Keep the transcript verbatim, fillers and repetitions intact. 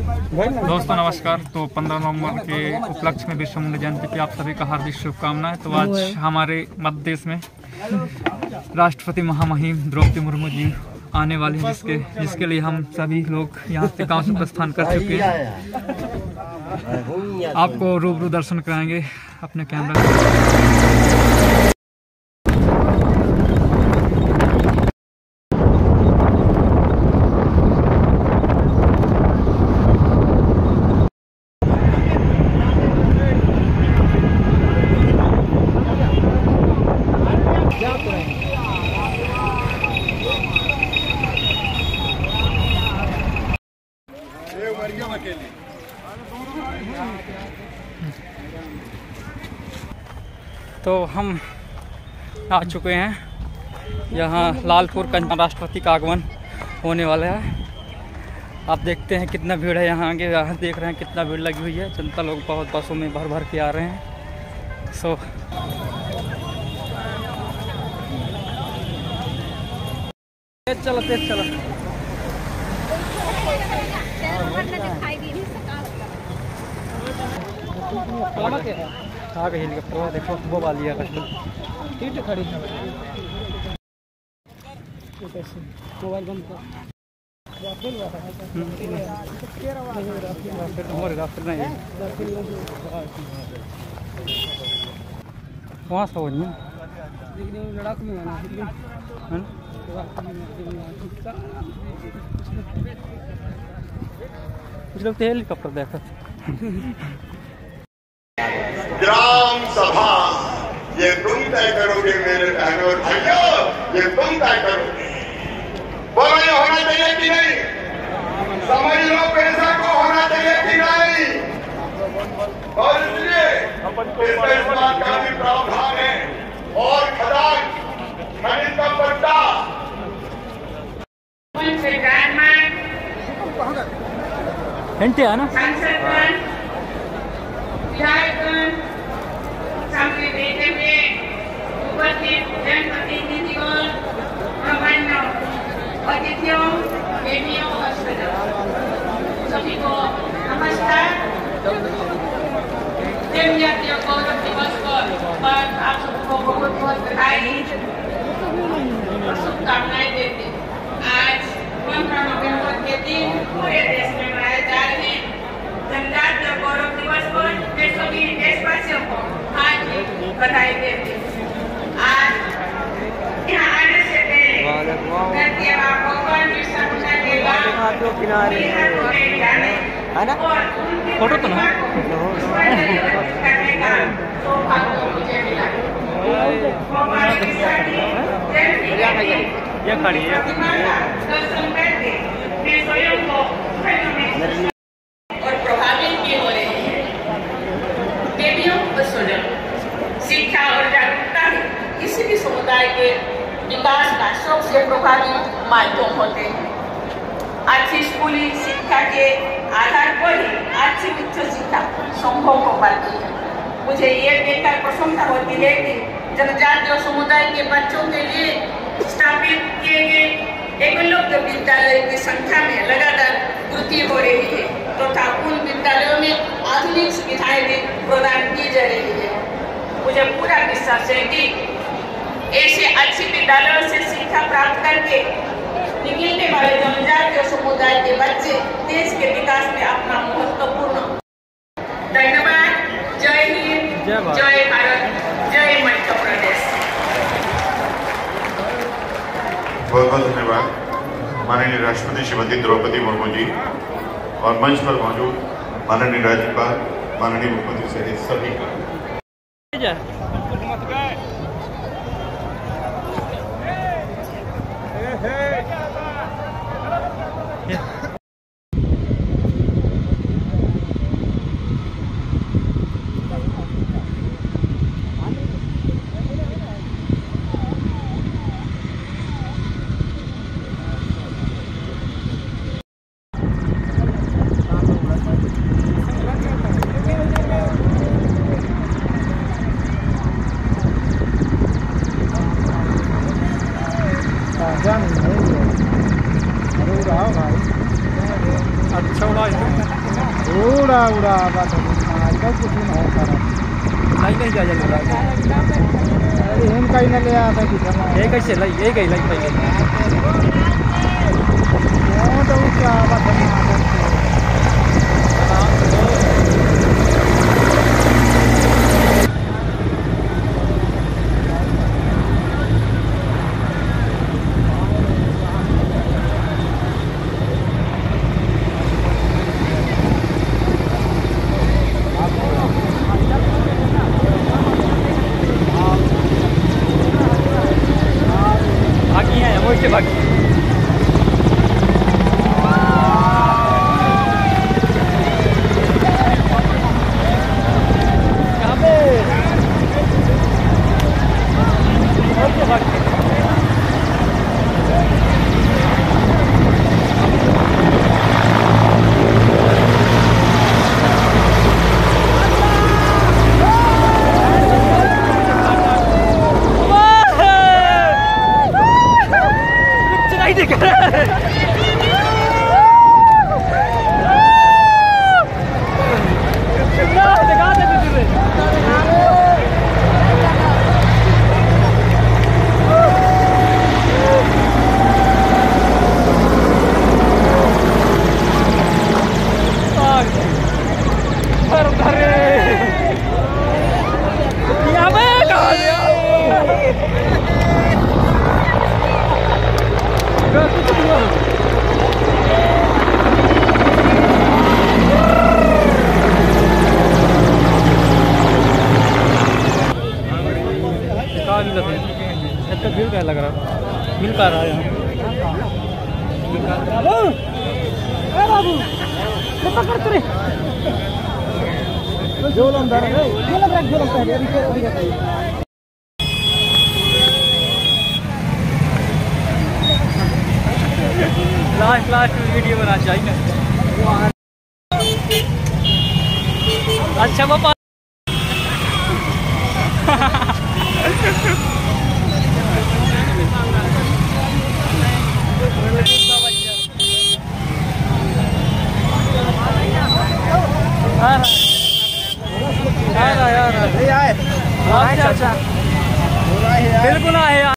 दोस्तों नमस्कार। तो पंद्रह नवंबर के उपलक्ष्य में विश्व मुंडा जयंती की आप सभी का हार्दिक शुभकामनाएं। तो आज हमारे मध्य देश में राष्ट्रपति महामहिम द्रौपदी मुर्मू जी आने वाली हैं, जिसके जिसके लिए हम सभी लोग यहाँ से गाँव से प्रस्थान कर चुके हैं। आपको रूबरू दर्शन कराएंगे अपने कैमरा। तो हम आ चुके हैं यहाँ लालपुर का राष्ट्रपति का आगमन होने वाला है। आप देखते हैं कितना भीड़ है यहाँ आगे। यहाँ देख रहे हैं कितना भीड़ लगी हुई है। जनता लोग बहुत बसों में भर भर के आ रहे हैं। सो तेज चलो तेज चलो। आगे हेलीकॉप्टर देखो वो वाली है सीट खड़ी है। मोबाइल बंद कर। वहाँ से हो लड़ाक में कुछ लोग तो हेलीकॉप्टर देखा। ग्राम सभा ये तुम तय करोगे मेरे बहनों और भाइयों, ये तुम तय करोगे। बोलो ये होना चाहिए कि नहीं? समझ लो पैसा को होना चाहिए कि नहीं? और इसलिए इसमें इस बात का भी प्रावधान है। और खदान खनिज का पट्टा घंटे आना अतिथियों, बेटियों और सभी को नमस्कार। जनजातीय गौरव दिवस पर आप सबको बहुत बहुत बधाई और शुभकामनाएं देते। आज पंद्रह नवंबर के दिन पूरे देश में मनाए जा रहे जनजातीय गौरव दिवस पर मैं सभी देशवासियों को हार्दिक बधाई देते। आज यहाँ आने से पहले धरती माँ भगवान बिरसा मुंडा के गाँव फोटो तो ना करने का सौभाग्य मुझे मिला। भगवान बिरसा की ये खड़ी है दर्शन करके मैं स्वयं को और प्रभावित भी हो रही है। बेटियों को सुरक्षा, शिक्षा और जागरूकता किसी भी समुदाय के विकास का सबसे प्रभावी माध्यम होते हैं। अच्छी स्कूली शिक्षा के आधार पर ही अच्छी उच्च शिक्षा संभव हो पाती है। मुझे ये देखकर प्रसन्नता होती है कि जनजातीय समुदाय के बच्चों के लिए स्थापित किए गए एकलव्य विद्यालय की संख्या में लगातार वृद्धि हो रही है तथा तो उन विद्यालयों में आधुनिक सुविधाएं भी प्रदान की जा रही है। मुझे पूरा विश्वास है कि ऐसे अच्छे विद्यालयों से शिक्षा प्राप्त करके निकलने वाले जनजातीय समुदाय के बच्चे देश के विकास में अपना महत्वपूर्ण। धन्यवाद। जय हिंद, जय भारत, जय मध्य प्रदेश। बहुत बहुत धन्यवाद माननीय राष्ट्रपति श्रीमती द्रौपदी मुर्मू जी और मंच पर मौजूद माननीय राज्यपाल, माननीय मुख्यमंत्री सहित सभी का। अच्छा उड़ा उड़ा उड़ा बात का कुछ नहीं होता नहीं नहीं जा जा अरे हम कहीं न ले आता कि ये कैसे लाई ये गई लाई पहले वो तो क्या बात है के भागी मिल का लग रहा मिल का रहा है बाबू पकड़ रे जोलम दार है ये लग रहा है जोलम पहले अभी अभी का लास्ट लास्ट वीडियो बना चाहिए ना अच्छा पापा यार यार यार बिल्कुल आए